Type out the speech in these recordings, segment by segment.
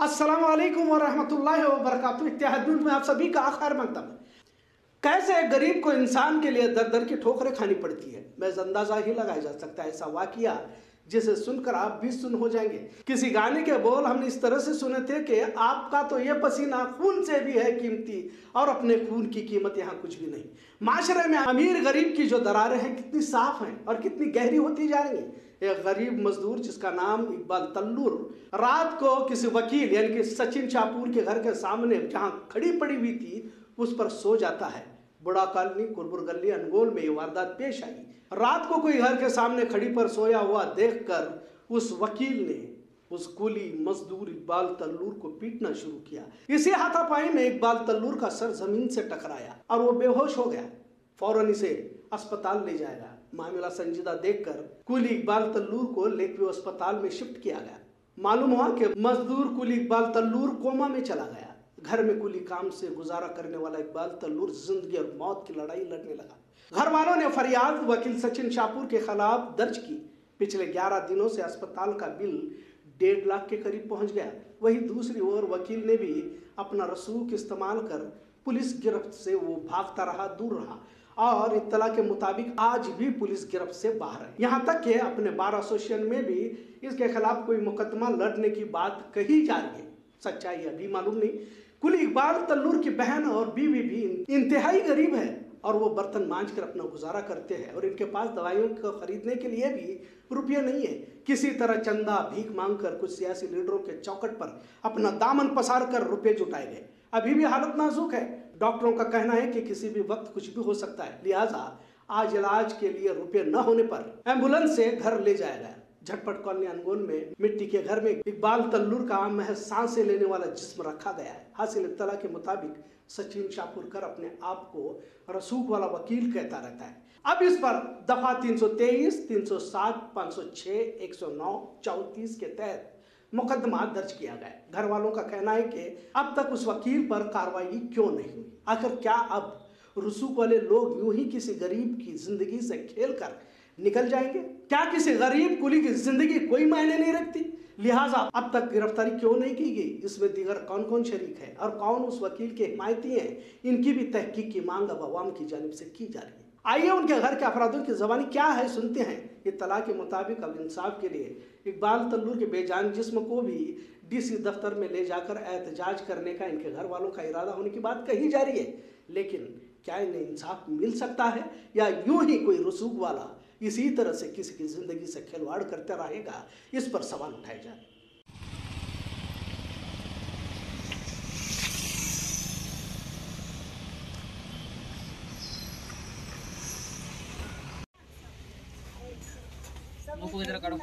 अस्सलाम वालेकुम व रहमतुल्लाहि व बरकातुहू। इत्तेहादुल में आप सभी का खैर मकदम। कैसे एक गरीब को इंसान के लिए दर दर की ठोकरें खानी पड़ती है, बस अंदाजा ही लगाया जा सकता है। ऐसा वाकया जिसे सुनकर आप भी सुन हो जाएंगे। किसी गाने के बोल हमने इस तरह से सुने थे कि आपका तो ये पसीना खून से भी है कीमती, और अपने खून की कीमत यहाँ कुछ भी नहीं। माशरे में अमीर गरीब की जो दरारें हैं कितनी साफ हैं और कितनी गहरी होती जा रही हैं। एक गरीब मजदूर जिसका नाम इकबाल तल्लूर रात को किसी वकील यानी कि सचिन शाहपुर के घर के सामने जहां खड़ी पड़ी हुई थी उस पर सो जाता है। बुढ़ा कॉलोनी कुरबुर गली अनगोल में ये वारदात पेश आई। रात को कोई घर के सामने खड़ी पर सोया हुआ देखकर उस वकील ने उस कुली मजदूर इकबाल तल्लूर को पीटना शुरू किया। इसी हाथापाई में इकबाल तल्लूर का सर जमीन से टकराया और वो बेहोश हो गया। फौरन इसे अस्पताल ले जाएगा। मामला संजीदा देखकर कुली इकबाल तल्लूर को लेकव्यू अस्पताल में शिफ्ट किया गया। मालूम हुआ कि मजदूर कुली इकबाल तल्लूर कोमा में चला गया। घर में कुली काम से गुजारा करने वाला इकबाल तल्लूर जिंदगी और मौत की लड़ाई लड़ने लगा। घर वालों ने फरियाद वकील सचिन शाहपुर के खिलाफ दर्ज की। पिछले 11 दिनों से अस्पताल का बिल 1.5 लाख के करीब पहुंच गया। वहीं दूसरी ओर वकील ने भी अपना रसूख इस्तेमाल कर पुलिस गिरफ्त से वो भागता रहा, दूर रहा, और इत्तला के मुताबिक आज भी पुलिस गिरफ्त से बाहर है। यहाँ तक कि अपने बार एसोसिएशन में भी इसके खिलाफ कोई मुकदमा लड़ने की बात कही जा रही है। सच्चाई अभी मालूम नहीं। कुली इकबाल तल्लूर की बहन और बीवी भी इंतहाई गरीब है और वो बर्तन मांझ कर अपना गुजारा करते हैं और इनके पास दवाइयों को खरीदने के लिए भी रुपये नहीं है। किसी तरह चंदा भीख मांगकर कुछ सियासी लीडरों के चौखट पर अपना दामन पसार कर रुपये जुटाए गए। अभी भी हालत नाजुक है। डॉक्टरों का कहना है कि किसी भी वक्त कुछ भी हो सकता है, लिहाजा आज इलाज के लिए रुपये न होने पर एम्बुलेंस से घर ले जाया गया। झटपट कॉलोनी अनगोल में मिट्टी के घर में इकबाल तल्लूर का महज सांसें लेने वाला जिस्म रखा गया है। हासिल इत्तला के मुताबिक सचिन शाहपुरकर अपने आप को रसूख वाला वकील कहता रहता है। अब इस पर दफा 323, 307, 506, 109, 34 के तहत मुकदमा दर्ज किया गया। घर वालों का कहना है कि अब तक उस वकील पर कार्रवाई क्यों नहीं हुई। आखिर क्या अब रसूख वाले लोग यूं ही किसी गरीब की जिंदगी से खेलकर निकल जाएंगे? क्या किसी गरीब कुली की जिंदगी कोई मायने नहीं रखती? लिहाजा अब तक गिरफ्तारी क्यों नहीं की गई? इसमें दीगर कौन कौन शरीक है और कौन उस वकील के हिमायती हैं? इनकी भी तहकीक की मांग अब अवाम की जानिब से की जा रही है। आइए उनके घर के अफरादों की ज़बानी क्या है सुनते हैं। इत्तला के मुताबिक अब इंसाफ के लिए इकबाल तल्लूर के बेजान जिस्म को भी डीसी दफ्तर में ले जाकर एहतजाज करने का इनके घर वालों का इरादा होने की बात कही जा रही है। लेकिन क्या इन्हें इंसाफ मिल सकता है या यूं ही कोई रसूख वाला इसी तरह से किसी की जिंदगी से खिलवाड़ करता रहेगा? इस पर सवाल उठाए जा रहे हैं। इधर करो।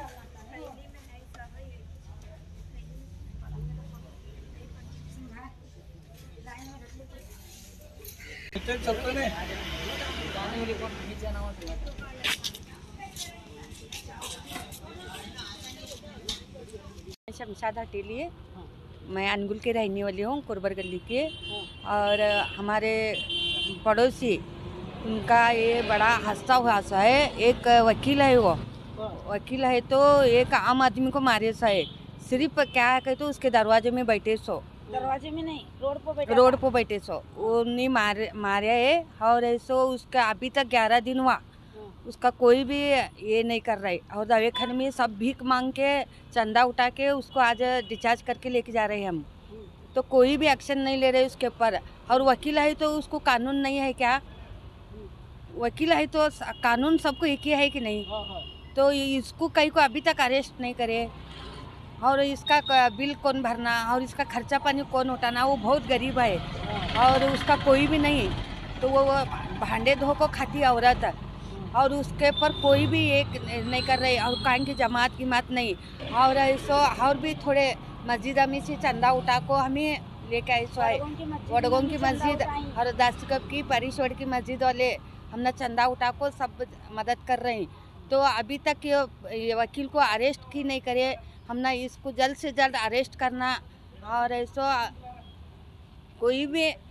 शमशाद हटेली है। मैं अनगुल के रहने वाली हूँ, कुरबर गली के। और हमारे पड़ोसी उनका ये बड़ा हंसता हुआ सा है। एक वकील है, वो वकील है तो एक आम आदमी को मारे सा है। सिर्फ क्या है तो उसके दरवाजे में बैठे सो, दरवाजे में नहीं रोड पर बैठे सो उन्हें मारे है। और ऐसो उसका अभी तक 11 दिन हुआ, उसका कोई भी ये नहीं कर रहा है। और दवाखाने में सब भीख मांग के चंदा उठा के उसको आज डिस्चार्ज करके लेके जा रहे हैं हम, तो कोई भी एक्शन नहीं ले रहे उसके ऊपर। और वकील है तो उसको कानून नहीं है क्या? वकील है तो कानून सबको एक ही है कि नहीं? तो इसको कहीं को अभी तक अरेस्ट नहीं करे। और इसका बिल कौन भरना और इसका खर्चा पानी कौन उठाना? वो बहुत गरीब है और उसका कोई भी नहीं, तो वो भांडे धो को खाती औरत है और उसके पर कोई भी एक नहीं कर रहे। और कान की जमात की बात नहीं। और ऐसो और भी थोड़े मस्जिद में से चंदा उठा को हमें लेके ऐसो आए। वडगों की मस्जिद और दासिकब की परिश्वर की मस्जिद वाले हमने चंदा उठा को सब मदद कर रहे हैं। तो अभी तक ये वकील को अरेस्ट की नहीं करे। हमने इसको जल्द से जल्द अरेस्ट करना और ऐसो कोई भी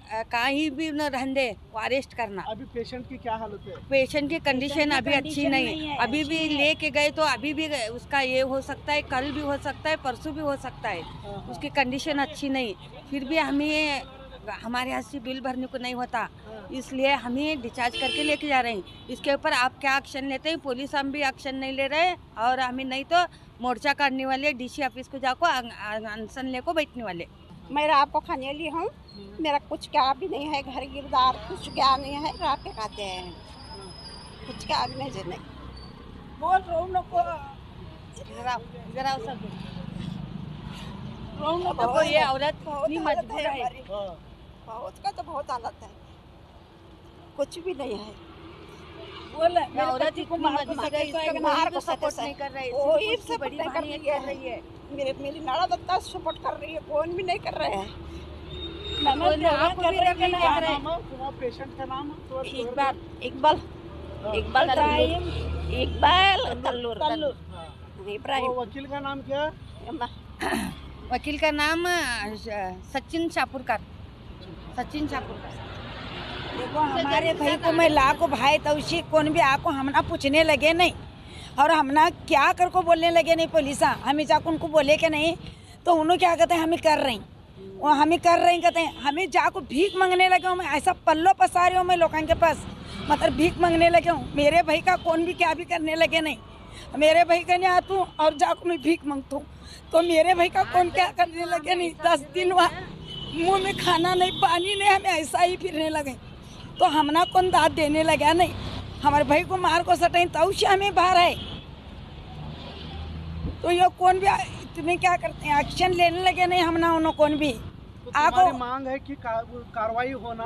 कहीं भी न रहने वो अरेस्ट करना। अभी पेशेंट की क्या हालत है? पेशेंट की कंडीशन अभी अच्छी नहीं है। अभी भी लेके गए तो अभी भी उसका ये हो सकता है, कल भी हो सकता है, परसों भी हो सकता है। उसकी कंडीशन अच्छी नहीं, फिर भी हमें हमारे यहाँ से बिल भरने को नहीं होता, इसलिए हमें डिस्चार्ज करके लेके जा रहे हैं। इसके ऊपर आप क्या एक्शन लेते हैं? पुलिस हम भी एक्शन नहीं ले रहे और हमें नहीं तो मोर्चा करने वाले, डीसी ऑफिस को जाको अनशन लेको बैठने वाले। मैं रात को खाने ली हूँ, मेरा कुछ क्या भी नहीं है, घर गिरदार कुछ क्या नहीं है, रात के खाते हैं, कुछ क्या भी नहीं जने। बोल रो नको जरा सब रो नको, देखो ये औरत बहुत इतनी हालत मजबूर है है। हमारी, बहुत का तो बहुत हालत है, कुछ भी नहीं है। बोल ये औरत इतनी मजबूर है, इसका कोई भी सपोर्ट नहीं कर रहा है, कोई उसकी सपोर्ट बड़ी नहीं कर बहन रही है। मेरी नड़द सपोर्ट कर रही है, कौन भी नहीं कर रहे हैं। पेशेंट का नाम इकबाल तल्लूर इब्राहिम। वकील का नाम क्या? वकील का नाम सचिन शापुरकर। देखो हमारे भाई को मैं लाको भाई तो उसी कौन भी आको हमना पूछने लगे नहीं और हमना क्या कर को बोलने लगे नहीं पुलिस, हमें जाकर उनको बोले कि नहीं तो उन्होंने क्या कहते हैं हमें कर रही वो हमें कर रही कहते हैं, हमें जाको भीख मांगने लगे हूँ। मैं ऐसा पल्लो पसारे हूँ मैं लोगों के पास, मतलब भीख मांगने लगे हूँ। मेरे भाई का कौन भी क्या भी करने लगे नहीं, मेरे भाई का नहीं आतू और जाको मैं भीख मांगता हूँ तो मेरे भाई का कौन क्या करने लगे नहीं। 10 दिन वहाँ मुँह में खाना नहीं पानी नहीं, हमें ऐसा ही फिरने लगे तो हमना कौन दाद देने लगा नहीं। हमारे भाई को मार को सटाई तो उसे हमें बाहर है तो ये कौन भी तुम्हें क्या करते हैं, एक्शन लेने लगे नहीं हमना उन्होंने कौन भी। तो तुम्हारी मांग है कि कार्रवाई होना,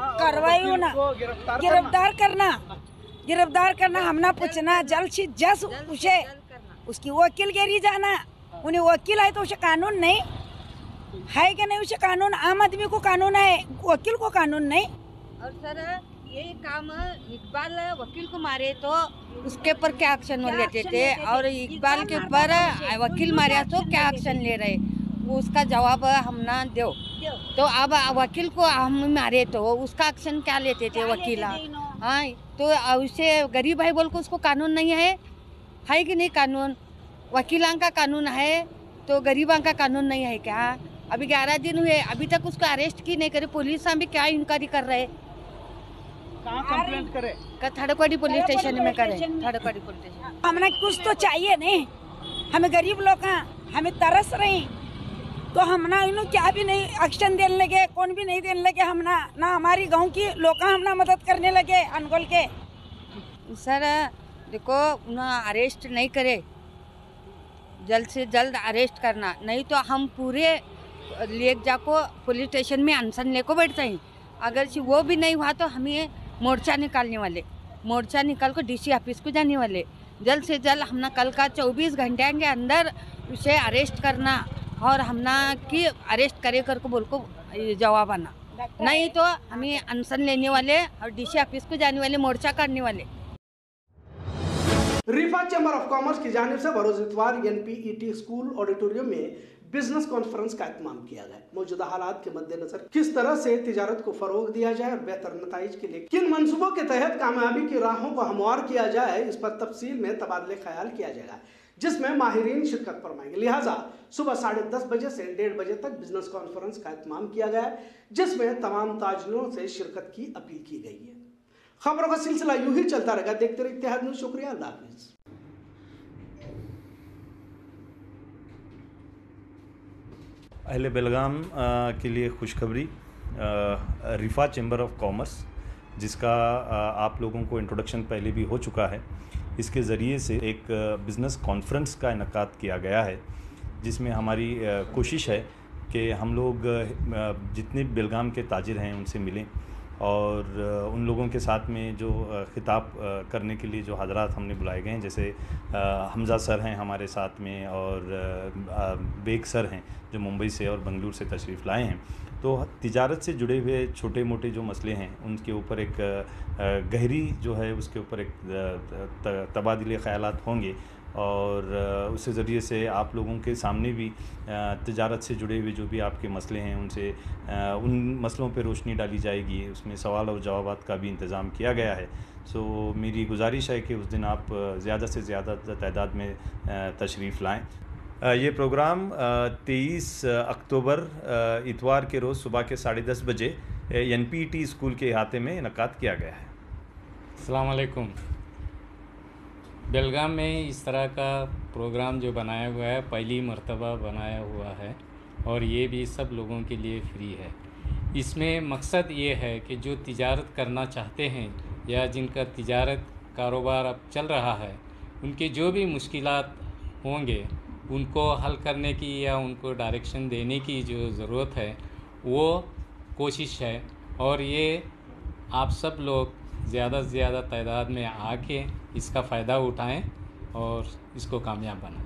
गिरफ्तार करना हमना पूछना जल्द से जल्द उसे उसकी वकील गिरी जाना। उन्हें वकील है तो उसे कानून नहीं है कि नहीं, उसे कानून आम आदमी को कानून है, वकील को कानून नहीं। और सर यही काम इकबाल वकील को मारे तो उसके ऊपर क्या एक्शन लेते थे और इकबाल के ऊपर वकील मारे तो क्या एक्शन ले रहे, वो उसका जवाब हम ना दो। तो अब वकील को हम मारे तो उसका एक्शन क्या लेते थे वकील? हाँ तो उसे गरीब भाई बोल को उसको कानून नहीं है कि नहीं? कानून वकीलों का कानून है तो गरीबों का कानून नहीं है क्या? अभी 11 दिन हुए अभी तक उसको अरेस्ट की नहीं करे, पुलिस हम भी क्या इंक्वायरी कर रहे हैं? कहाँ कंप्लेंट करे? थड़कवाड़ी पुलिस स्टेशन में करें, थड़कवाड़ी पुलिस स्टेशन। हमने कुछ तो चाहिए नहीं, हमें गरीब लोग हमें तरस रही तो हमना इन्हों क्या भी नहीं एक्शन देने लगे, कौन भी नहीं देने लगे। हमना ना हमारी गांव की लोग हमना मदद करने लगे अनगोल के। सर देखो उन्हें अरेस्ट नहीं करे, जल्द से जल्द अरेस्ट करना, नहीं तो हम पूरे ले जाको पुलिस स्टेशन में अनशन लेको बैठते हैं। अगर वो भी नहीं हुआ तो हमें मोर्चा निकालने वाले, मोर्चा निकाल को डीसी ऑफिस को जाने वाले। जल्द से जल्द हमने कल का 24 घंटे के अंदर उसे अरेस्ट करना और हमना कि अरेस्ट करे कर को बोल को जवाब आना, नहीं तो हमें अनशन लेने वाले और डीसी ऑफिस को जाने वाले, मोर्चा करने वाले। रिफा चैम्बर ऑफ कॉमर्स की जानिब से बरोज इतवार NPET स्कूल ऑडिटोरियम में बिजनेस कॉन्फ्रेंस का एहतमाम किया गया। मौजूदा हालात के मद्देनजर किस तरह से तिजारत को फरोग दिया जाए और बेहतर नताइज के लिए किन मंसूबों के तहत कामयाबी की राहों को हमवार किया जाए, इस पर तफसील में तबादले ख्याल किया जाएगा, जिसमें माहिरीन शिरकत फरमाएंगे। लिहाजा सुबह 10:30 बजे से 1:30 बजे तक बिजनेस कॉन्फ्रेंस का एहतमाम किया गया, जिसमें तमाम ताजिरों से शिरकत की अपील की गई है। खबरों का सिलसिला यूं ही चलता रहेगा, देखते रहिए इत्तेहाद न्यूज़। शुक्रिया, अल्लाह हाफिज। अहले बेलगाम के लिए खुशखबरी, रिफा चैम्बर ऑफ कॉमर्स, जिसका आप लोगों को इंट्रोडक्शन पहले भी हो चुका है, इसके ज़रिए से एक बिज़नेस कॉन्फ्रेंस का इनकाद किया गया है, जिसमें हमारी कोशिश है कि हम लोग जितने बेलगाम के ताजिर हैं उनसे मिलें और उन लोगों के साथ में जो खिताब करने के लिए जो हजरात हमने बुलाए गए हैं, जैसे हमज़ा सर हैं हमारे साथ में और बेग सर हैं जो मुंबई से और बंगलुरु से तशरीफ़ लाए हैं। तो तिजारत से जुड़े हुए छोटे मोटे जो मसले हैं उनके ऊपर एक गहरी जो है उसके ऊपर एक तबादले ख़यालात होंगे और उसके ज़रिए से आप लोगों के सामने भी तिजारत से जुड़े हुए जो भी आपके मसले हैं उनसे उन मसलों पे रोशनी डाली जाएगी। उसमें सवाल और जवाबात का भी इंतज़ाम किया गया है। सो मेरी गुजारिश है कि उस दिन आप ज़्यादा से ज़्यादा तादाद में तशरीफ़ लाएँ। ये प्रोग्राम 23 अक्टूबर इतवार के रोज़ सुबह के 10:30 बजे NPT स्कूल के अहाते में इनकाद किया गया है। अस्सलाम वालेकुम। बेलगाम में इस तरह का प्रोग्राम जो बनाया हुआ है पहली मर्तबा बनाया हुआ है और ये भी सब लोगों के लिए फ्री है। इसमें मकसद ये है कि जो तिजारत करना चाहते हैं या जिनका तिजारत कारोबार अब चल रहा है उनके जो भी मुश्किलात होंगे उनको हल करने की या उनको डायरेक्शन देने की जो ज़रूरत है वो कोशिश है। और ये आप सब लोग ज़्यादा से ज़्यादा तादाद में आके इसका फ़ायदा उठाएं और इसको कामयाब बनाएं।